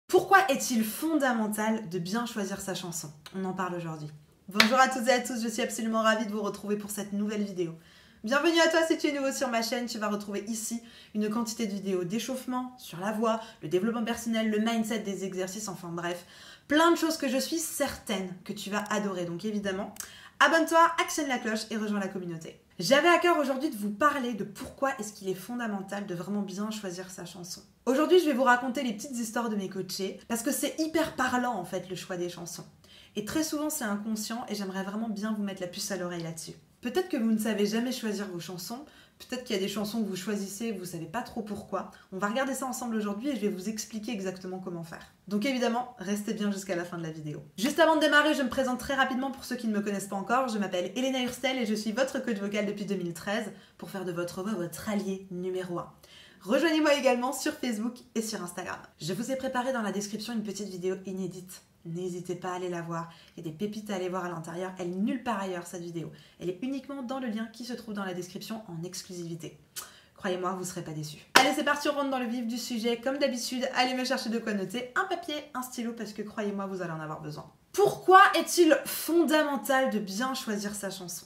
Pourquoi est-il fondamental de bien choisir sa chanson? On en parle aujourd'hui. Bonjour à toutes et à tous, je suis absolument ravie de vous retrouver pour cette nouvelle vidéo. Bienvenue à toi si tu es nouveau sur ma chaîne, tu vas retrouver ici une quantité de vidéos d'échauffement sur la voix, le développement personnel, le mindset, des exercices, enfin bref, plein de choses que je suis certaine que tu vas adorer. Donc évidemment, abonne-toi, actionne la cloche et rejoins la communauté. J'avais à cœur aujourd'hui de vous parler de pourquoi est-ce qu'il est fondamental de vraiment bien choisir sa chanson. Aujourd'hui, je vais vous raconter les petites histoires de mes coachés parce que c'est hyper parlant en fait le choix des chansons. Et très souvent c'est inconscient et j'aimerais vraiment bien vous mettre la puce à l'oreille là-dessus. Peut-être que vous ne savez jamais choisir vos chansons, peut-être qu'il y a des chansons que vous choisissez et vous ne savez pas trop pourquoi. On va regarder ça ensemble aujourd'hui et je vais vous expliquer exactement comment faire. Donc évidemment, restez bien jusqu'à la fin de la vidéo. Juste avant de démarrer, je me présente très rapidement pour ceux qui ne me connaissent pas encore. Je m'appelle Elena Hurstel et je suis votre coach vocal depuis 2013 pour faire de votre voix votre allié numéro 1. Rejoignez-moi également sur Facebook et sur Instagram. Je vous ai préparé dans la description une petite vidéo inédite. N'hésitez pas à aller la voir. Il y a des pépites à aller voir à l'intérieur. Elle est nulle part ailleurs, cette vidéo. Elle est uniquement dans le lien qui se trouve dans la description en exclusivité. Croyez-moi, vous ne serez pas déçus. Allez, c'est parti, on rentre dans le vif du sujet. Comme d'habitude, allez me chercher de quoi noter, un papier, un stylo, parce que croyez-moi, vous allez en avoir besoin. Pourquoi est-il fondamental de bien choisir sa chanson?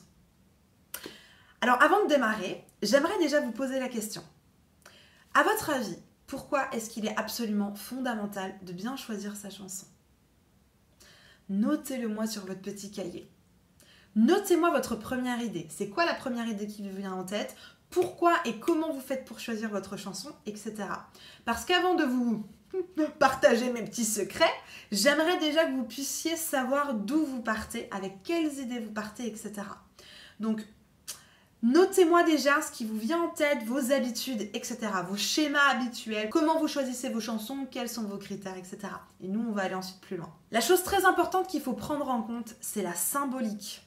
Alors, avant de démarrer, j'aimerais déjà vous poser la question. À votre avis, pourquoi est-ce qu'il est absolument fondamental de bien choisir sa chanson? Notez-le moi sur votre petit cahier. Notez-moi votre première idée. C'est quoi la première idée qui vous vient en tête? Pourquoi et comment vous faites pour choisir votre chanson, etc. Parce qu'avant de vous partager mes petits secrets, j'aimerais déjà que vous puissiez savoir d'où vous partez, avec quelles idées vous partez, etc. Donc, notez-moi déjà ce qui vous vient en tête, vos habitudes, etc. Vos schémas habituels, comment vous choisissez vos chansons, quels sont vos critères, etc. Et nous, on va aller ensuite plus loin. La chose très importante qu'il faut prendre en compte, c'est la symbolique.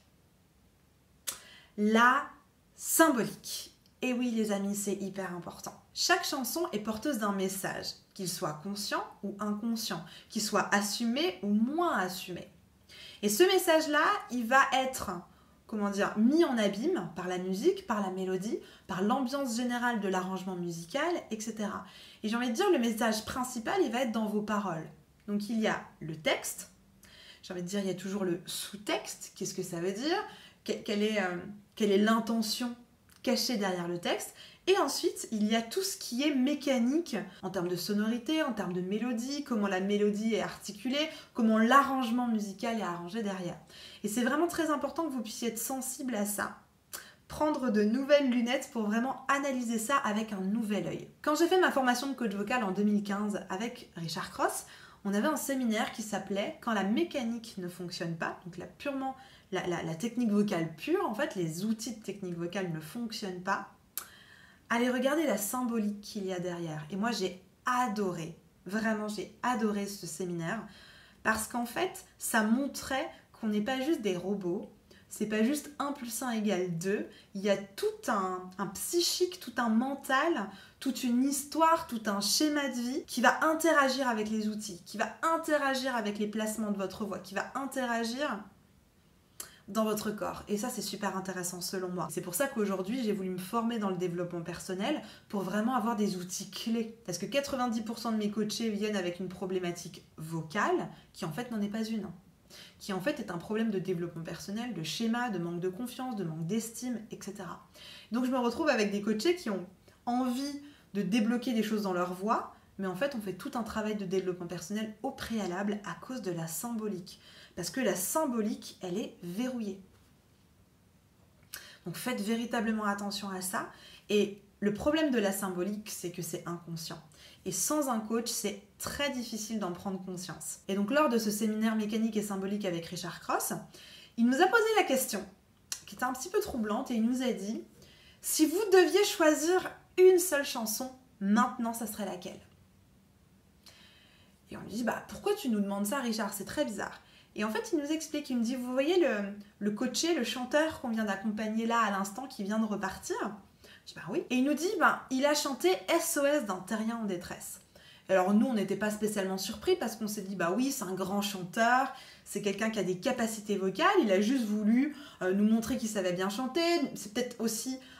La symbolique. Et oui, les amis, c'est hyper important. Chaque chanson est porteuse d'un message, qu'il soit conscient ou inconscient, qu'il soit assumé ou moins assumé. Et ce message-là, il va être mis en abîme par la musique, par la mélodie, par l'ambiance générale de l'arrangement musical, etc. Et j'ai envie de dire, le message principal, il va être dans vos paroles. Donc il y a le texte, j'ai envie de dire, il y a toujours le sous-texte, qu'est-ce que ça veut dire, quelle est l'intention cachée derrière le texte, et ensuite, il y a tout ce qui est mécanique, en termes de sonorité, en termes de mélodie, comment la mélodie est articulée, comment l'arrangement musical est arrangé derrière. Et c'est vraiment très important que vous puissiez être sensible à ça. Prendre de nouvelles lunettes pour vraiment analyser ça avec un nouvel œil. Quand j'ai fait ma formation de coach vocal en 2015 avec Richard Cross, on avait un séminaire qui s'appelait « Quand la mécanique ne fonctionne pas », donc la technique vocale pure, en fait, les outils de technique vocale ne fonctionnent pas, allez regarder la symbolique qu'il y a derrière. Et moi, j'ai adoré, vraiment, j'ai adoré ce séminaire parce qu'en fait, ça montrait qu'on n'est pas juste des robots, c'est pas juste 1 + 1 = 2, il y a tout un psychique, tout un mental, toute une histoire, tout un schéma de vie qui va interagir avec les outils, qui va interagir avec les placements de votre voix, qui va interagir dans votre corps. Et ça, c'est super intéressant selon moi. C'est pour ça qu'aujourd'hui, j'ai voulu me former dans le développement personnel pour vraiment avoir des outils clés. Parce que 90% de mes coachés viennent avec une problématique vocale qui en fait n'en est pas une. Qui en fait est un problème de développement personnel, de schéma, de manque de confiance, de manque d'estime, etc. Donc je me retrouve avec des coachés qui ont envie de débloquer des choses dans leur voix, mais en fait on fait tout un travail de développement personnel au préalable à cause de la symbolique. Parce que la symbolique, elle est verrouillée. Donc faites véritablement attention à ça. Et le problème de la symbolique, c'est que c'est inconscient. Et sans un coach, c'est très difficile d'en prendre conscience. Et donc lors de ce séminaire mécanique et symbolique avec Richard Cross, il nous a posé la question, qui était un petit peu troublante, et il nous a dit, si vous deviez choisir une seule chanson, maintenant, ça serait laquelle? Et on lui dit, pourquoi tu nous demandes ça, Richard? C'est très bizarre. Et en fait, il nous explique, il me dit, vous voyez le coaché, le chanteur qu'on vient d'accompagner là à l'instant, qui vient de repartir? Je dis, oui. Et il nous dit, il a chanté SOS d'un terrien en détresse. Alors nous, on n'était pas spécialement surpris parce qu'on s'est dit, oui, c'est un grand chanteur, c'est quelqu'un qui a des capacités vocales, il a juste voulu nous montrer qu'il savait bien chanter. C'est peut-être aussi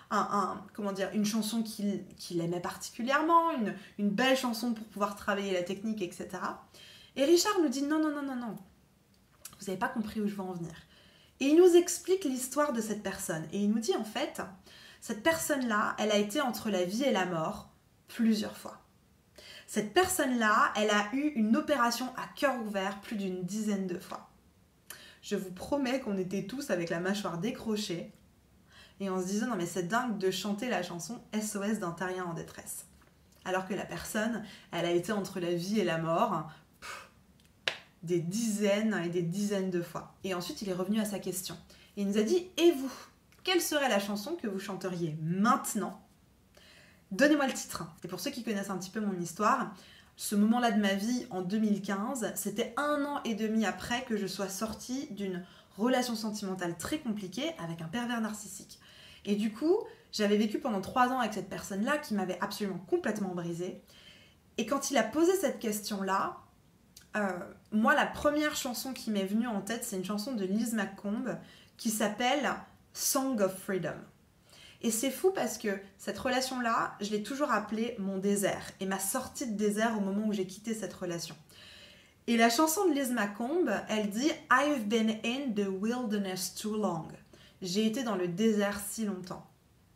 comment dire, une chanson qu'il aimait particulièrement, une belle chanson pour pouvoir travailler la technique, etc. Et Richard nous dit non, non, non, non, non, vous n'avez pas compris où je veux en venir. Et il nous explique l'histoire de cette personne. Et il nous dit en fait, cette personne-là, elle a été entre la vie et la mort plusieurs fois. Cette personne-là, elle a eu une opération à cœur ouvert plus d'une dizaine de fois. Je vous promets qu'on était tous avec la mâchoire décrochée et on se disait non mais c'est dingue de chanter la chanson SOS d'un terrien en détresse. Alors que la personne, elle a été entre la vie et la mort des dizaines et des dizaines de fois. Et ensuite, il est revenu à sa question. Il nous a dit, et vous, quelle serait la chanson que vous chanteriez maintenant? Donnez-moi le titre. Et pour ceux qui connaissent un petit peu mon histoire, ce moment-là de ma vie, en 2015, c'était 1 an et demi après que je sois sortie d'une relation sentimentale très compliquée avec un pervers narcissique. Et du coup, j'avais vécu pendant 3 ans avec cette personne-là qui m'avait absolument complètement brisée. Et quand il a posé cette question-là, moi, la première chanson qui m'est venue en tête, c'est une chanson de Liz McComb qui s'appelle Song of Freedom. Et c'est fou parce que cette relation-là, je l'ai toujours appelée mon désert et ma sortie de désert au moment où j'ai quitté cette relation. Et la chanson de Liz McComb, elle dit « I've been in the wilderness too long ». J'ai été dans le désert si longtemps.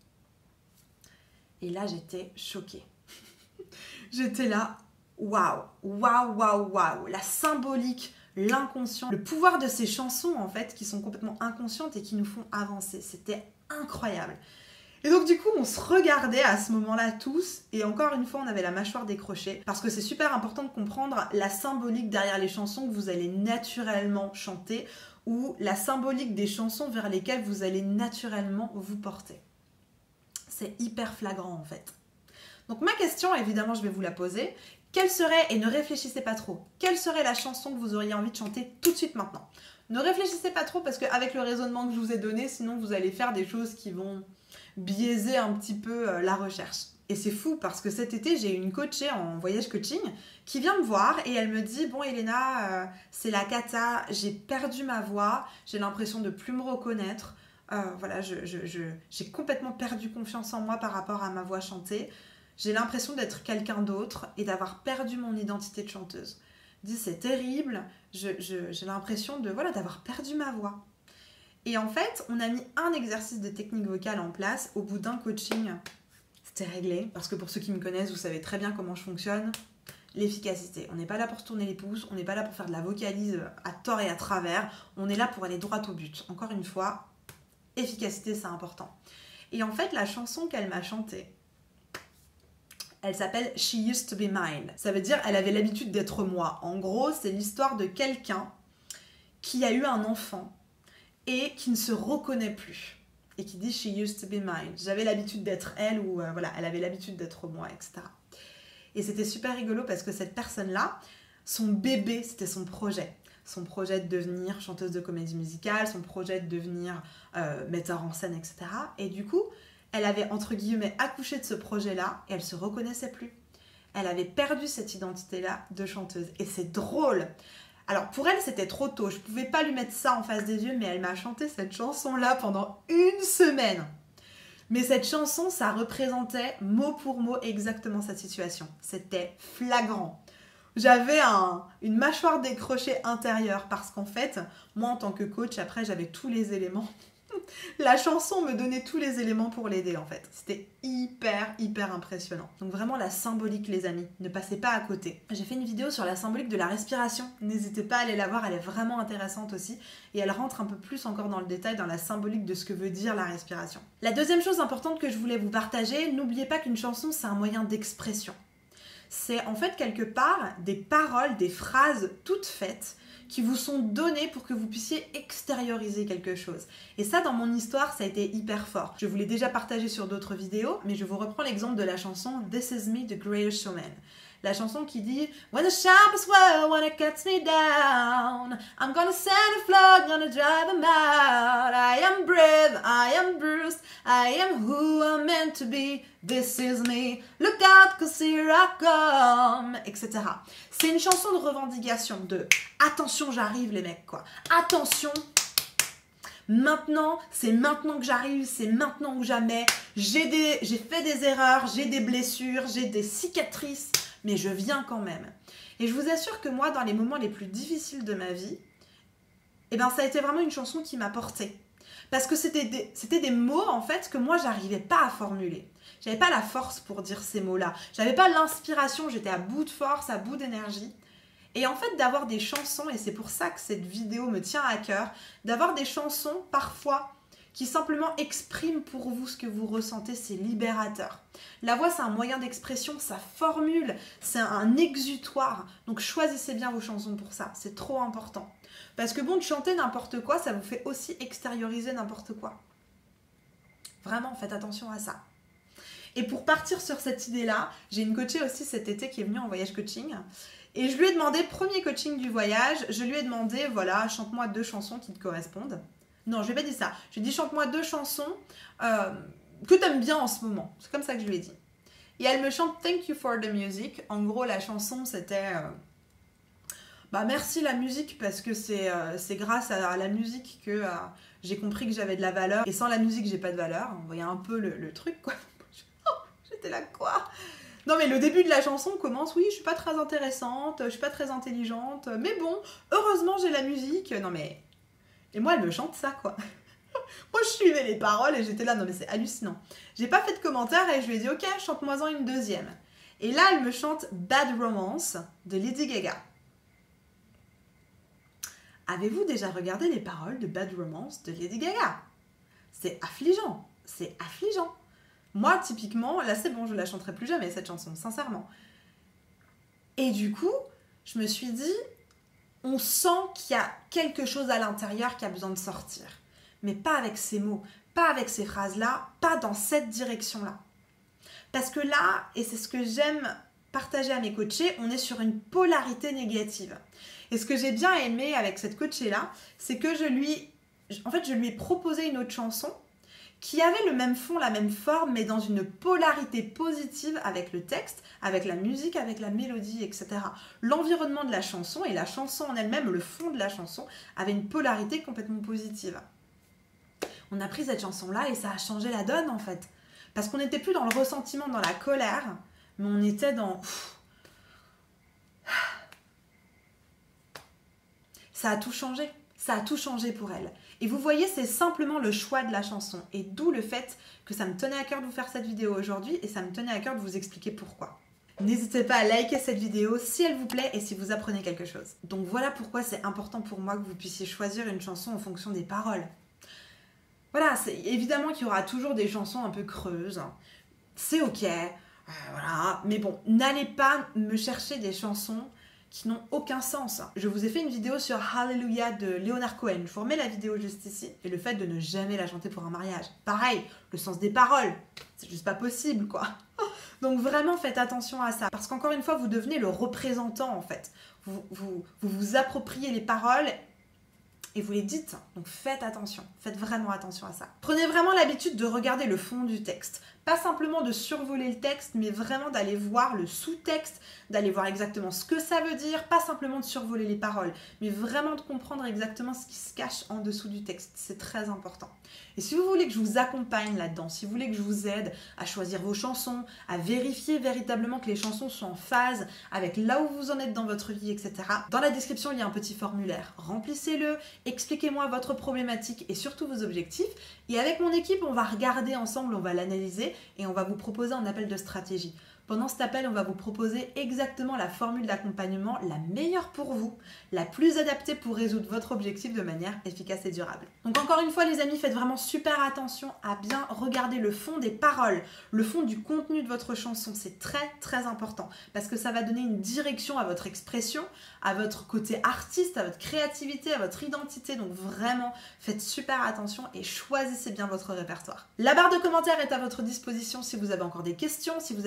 Et là, j'étais choquée. J'étais là, waouh, waouh, waouh, waouh. La symbolique, l'inconscient, le pouvoir de ces chansons, en fait, qui sont complètement inconscientes et qui nous font avancer. C'était incroyable. Et donc du coup, on se regardait à ce moment-là tous, et encore une fois, on avait la mâchoire décrochée, parce que c'est super important de comprendre la symbolique derrière les chansons que vous allez naturellement chanter, ou la symbolique des chansons vers lesquelles vous allez naturellement vous porter. C'est hyper flagrant en fait. Donc ma question, évidemment, je vais vous la poser. Quelle serait, et ne réfléchissez pas trop, quelle serait la chanson que vous auriez envie de chanter tout de suite maintenant? Ne réfléchissez pas trop, parce qu'avec le raisonnement que je vous ai donné, sinon vous allez faire des choses qui vont biaiser un petit peu la recherche. Et c'est fou parce que cet été, j'ai eu une coachée en voyage coaching qui vient me voir et elle me dit « Bon Elena, c'est la cata, j'ai perdu ma voix, j'ai l'impression de plus me reconnaître. Voilà, j'ai complètement perdu confiance en moi par rapport à ma voix chantée. J'ai l'impression d'être quelqu'un d'autre et d'avoir perdu mon identité de chanteuse. » Elle dit « C'est terrible, j'ai l'impression de d'avoir perdu ma voix. » Et en fait, on a mis un exercice de technique vocale en place au bout d'un coaching. C'était réglé, parce que pour ceux qui me connaissent, vous savez très bien comment je fonctionne. L'efficacité. On n'est pas là pour se tourner les pouces, on n'est pas là pour faire de la vocalise à tort et à travers, on est là pour aller droit au but. Encore une fois, efficacité, c'est important. Et en fait, la chanson qu'elle m'a chantée, elle s'appelle « She used to be mine ». Ça veut dire « elle avait l'habitude d'être moi ». En gros, c'est l'histoire de quelqu'un qui a eu un enfant et qui ne se reconnaît plus. Et qui dit « She used to be mine ». J'avais l'habitude d'être elle, ou elle avait l'habitude d'être moi, etc. Et c'était super rigolo parce que cette personne-là, son bébé, c'était son projet. Son projet de devenir chanteuse de comédie musicale, son projet de devenir metteur en scène, etc. Et du coup, elle avait, entre guillemets, accouché de ce projet-là et elle se reconnaissait plus. Elle avait perdu cette identité-là de chanteuse. Et c'est drôle. Alors pour elle, c'était trop tôt. Je ne pouvais pas lui mettre ça en face des yeux, mais elle m'a chanté cette chanson-là pendant 1 semaine. Mais cette chanson, ça représentait mot pour mot exactement sa situation. C'était flagrant. J'avais une mâchoire décrochée intérieure parce qu'en fait, moi en tant que coach, après j'avais tous les éléments. La chanson me donnait tous les éléments pour l'aider en fait. C'était hyper impressionnant. Donc vraiment la symbolique les amis, ne passez pas à côté. J'ai fait une vidéo sur la symbolique de la respiration. N'hésitez pas à aller la voir, elle est vraiment intéressante aussi. Et elle rentre un peu plus encore dans le détail, dans la symbolique de ce que veut dire la respiration. La deuxième chose importante que je voulais vous partager, n'oubliez pas qu'une chanson c'est un moyen d'expression. C'est en fait quelque part des paroles, des phrases toutes faites qui vous sont données pour que vous puissiez extérioriser quelque chose. Et ça, dans mon histoire, ça a été hyper fort. Je vous l'ai déjà partagé sur d'autres vidéos, mais je vous reprends l'exemple de la chanson « This is me, the greatest showman ». La chanson qui dit « When the sharpest word, when it cuts me down, I'm gonna send a flood, gonna drive them out. I am brave, I am bruised, I am who I'm meant to be. This is me, look out, cause here I come. » etc. C'est une chanson de revendication, de « Attention, j'arrive les mecs, quoi. Attention !» Maintenant, c'est maintenant que j'arrive, c'est maintenant ou jamais. J'ai fait des erreurs, j'ai des blessures, j'ai des cicatrices, mais je viens quand même. Et je vous assure que moi, dans les moments les plus difficiles de ma vie, eh ben, ça a été vraiment une chanson qui m'a portée. Parce que c'était des mots, en fait, que moi, j'arrivais pas à formuler. J'avais pas la force pour dire ces mots-là. J'avais pas l'inspiration, j'étais à bout de force, à bout d'énergie. Et en fait, d'avoir des chansons, et c'est pour ça que cette vidéo me tient à cœur, d'avoir des chansons, parfois, qui simplement expriment pour vous ce que vous ressentez, c'est libérateur. La voix, c'est un moyen d'expression, ça formule, c'est un exutoire. Donc choisissez bien vos chansons pour ça, c'est trop important. Parce que bon, de chanter n'importe quoi, ça vous fait aussi extérioriser n'importe quoi. Vraiment, faites attention à ça. Et pour partir sur cette idée-là, j'ai une coachée aussi cet été qui est venue en voyage coaching. Et je lui ai demandé, premier coaching du voyage, je lui ai demandé, voilà, chante-moi 2 chansons qui te correspondent. Non, je lui ai pas dit ça. Je lui ai dit, chante-moi 2 chansons que tu aimes bien en ce moment. C'est comme ça que je lui ai dit. Et elle me chante Thank You for the Music. En gros, la chanson, c'était... merci la musique, parce que c'est grâce à la musique que j'ai compris que j'avais de la valeur. Et sans la musique, j'ai pas de valeur. Vous voyez un peu le truc, quoi. J'étais là, quoi? Non, mais le début de la chanson commence, oui, je suis pas très intéressante, je suis pas très intelligente, mais bon, heureusement j'ai la musique. Non mais... Et moi, elle me chante ça, quoi. Moi, je suivais les paroles et j'étais là, non mais c'est hallucinant. J'ai pas fait de commentaire et je lui ai dit, ok, chante-moi-en une deuxième. Et là, elle me chante Bad Romance de Lady Gaga. Avez-vous déjà regardé les paroles de Bad Romance de Lady Gaga? C'est affligeant, c'est affligeant. Moi, typiquement, là c'est bon, je la chanterai plus jamais cette chanson, sincèrement. Et du coup, je me suis dit, on sent qu'il y a quelque chose à l'intérieur qui a besoin de sortir. Mais pas avec ces mots, pas avec ces phrases-là, pas dans cette direction-là. Parce que là, et c'est ce que j'aime partager à mes coachés, on est sur une polarité négative. Et ce que j'ai bien aimé avec cette coachée-là, c'est que je lui ai proposé une autre chanson qui avait le même fond, la même forme, mais dans une polarité positive avec le texte, avec la musique, avec la mélodie, etc. L'environnement de la chanson et la chanson en elle-même, le fond de la chanson, avait une polarité complètement positive. On a pris cette chanson-là et ça a changé la donne, en fait. Parce qu'on n'était plus dans le ressentiment, dans la colère, mais on était dans... Ça a tout changé. Ça a tout changé pour elle. Et vous voyez, c'est simplement le choix de la chanson. Et d'où le fait que ça me tenait à cœur de vous faire cette vidéo aujourd'hui et ça me tenait à cœur de vous expliquer pourquoi. N'hésitez pas à liker cette vidéo si elle vous plaît et si vous apprenez quelque chose. Donc voilà pourquoi c'est important pour moi que vous puissiez choisir une chanson en fonction des paroles. Voilà, c'est évidemment qu'il y aura toujours des chansons un peu creuses. C'est ok, voilà. Mais bon, n'allez pas me chercher des chansons qui n'ont aucun sens. Je vous ai fait une vidéo sur Hallelujah de Leonard Cohen. Je vous remets la vidéo juste ici. Et le fait de ne jamais la chanter pour un mariage. Pareil, le sens des paroles. C'est juste pas possible, quoi. Donc vraiment, faites attention à ça. Parce qu'encore une fois, vous devenez le représentant, en fait. Vous appropriez les paroles et vous les dites. Donc faites attention. Faites vraiment attention à ça. Prenez vraiment l'habitude de regarder le fond du texte. Pas simplement de survoler le texte, mais vraiment d'aller voir le sous-texte, d'aller voir exactement ce que ça veut dire, pas simplement de survoler les paroles, mais vraiment de comprendre exactement ce qui se cache en dessous du texte. C'est très important. Et si vous voulez que je vous accompagne là-dedans, si vous voulez que je vous aide à choisir vos chansons, à vérifier véritablement que les chansons sont en phase avec là où vous en êtes dans votre vie, etc., dans la description, il y a un petit formulaire. Remplissez-le, expliquez-moi votre problématique et surtout vos objectifs. Et avec mon équipe, on va regarder ensemble, on va l'analyser et on va vous proposer un appel de stratégie. Pendant cet appel, on va vous proposer exactement la formule d'accompagnement la meilleure pour vous, la plus adaptée pour résoudre votre objectif de manière efficace et durable. Donc encore une fois les amis, faites vraiment super attention à bien regarder le fond des paroles, le fond du contenu de votre chanson. C'est très très important parce que ça va donner une direction à votre expression, à votre côté artiste, à votre créativité, à votre identité. Donc vraiment, faites super attention et choisissez bien votre répertoire. La barre de commentaires est à votre disposition si vous avez encore des questions, si vous avez des suggestions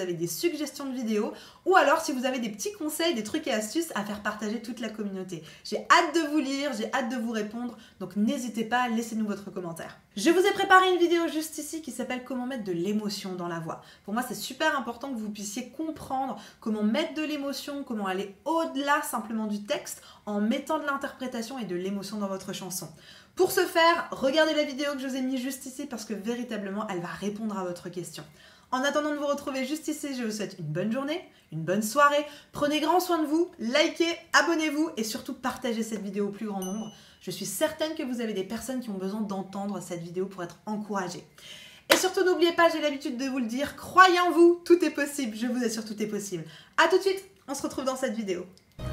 suggestions de vidéos ou alors si vous avez des petits conseils, des trucs et astuces à faire partager toute la communauté. J'ai hâte de vous lire, j'ai hâte de vous répondre, donc n'hésitez pas, laissez-nous votre commentaire. Je vous ai préparé une vidéo juste ici qui s'appelle comment mettre de l'émotion dans la voix. Pour moi, c'est super important que vous puissiez comprendre comment mettre de l'émotion, comment aller au-delà simplement du texte en mettant de l'interprétation et de l'émotion dans votre chanson. Pour ce faire, regardez la vidéo que je vous ai mise juste ici parce que véritablement, elle va répondre à votre question. En attendant de vous retrouver juste ici, je vous souhaite une bonne journée, une bonne soirée. Prenez grand soin de vous, likez, abonnez-vous et surtout partagez cette vidéo au plus grand nombre. Je suis certaine que vous avez des personnes qui ont besoin d'entendre cette vidéo pour être encouragées. Et surtout, n'oubliez pas, j'ai l'habitude de vous le dire, croyez en vous, tout est possible. Je vous assure, tout est possible. A tout de suite, on se retrouve dans cette vidéo.